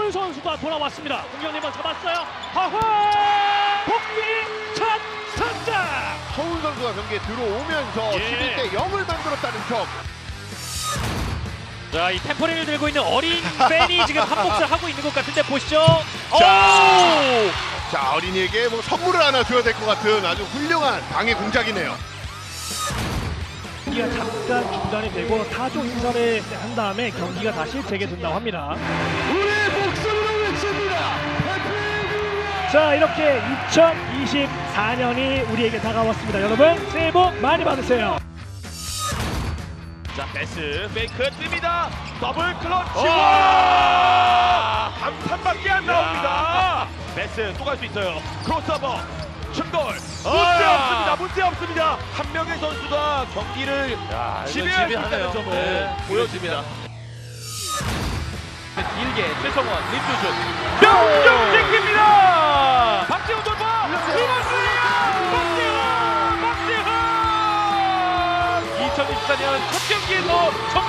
서울 선수가 돌아왔습니다. 공격님만 잡았어요. 하호 복귀 첫 선장. 서울 선수가 경기에 들어오면서 11대 0을 만들었다는 점. 자, 이 템포린을 들고 있는 어린 팬이 지금 한 몫을 하고 있는 것 같은데 보시죠. 자, 어린이에게 뭐 선물을 하나 줘야 될 것 같은 아주 훌륭한 방해 공작이네요. 경기가 잠깐 중단이 되고 타조 인사를 한 다음에 경기가 다시 재개된다고 합니다. 우리의 목소리로 외칩니다. 자, 이렇게 2024년이 우리에게 다가왔습니다. 여러분 새해 복 많이 받으세요. 자, 베스 페이크 뜹니다. 더블 클러치. 와! 감탄밖에 안 나옵니다. 베스 또 갈 수 있어요. 크로스오버 충돌. 문제 없습니다. 문제 없습니다. 한 명의 선수가 경기를 지배할 수 있다는 점을 보여줍니다. 길게 최성원 림두슛 명중 지킵니다. 박지훈 돌파. 이번이에요. 박지훈. 2024년 첫 경기에서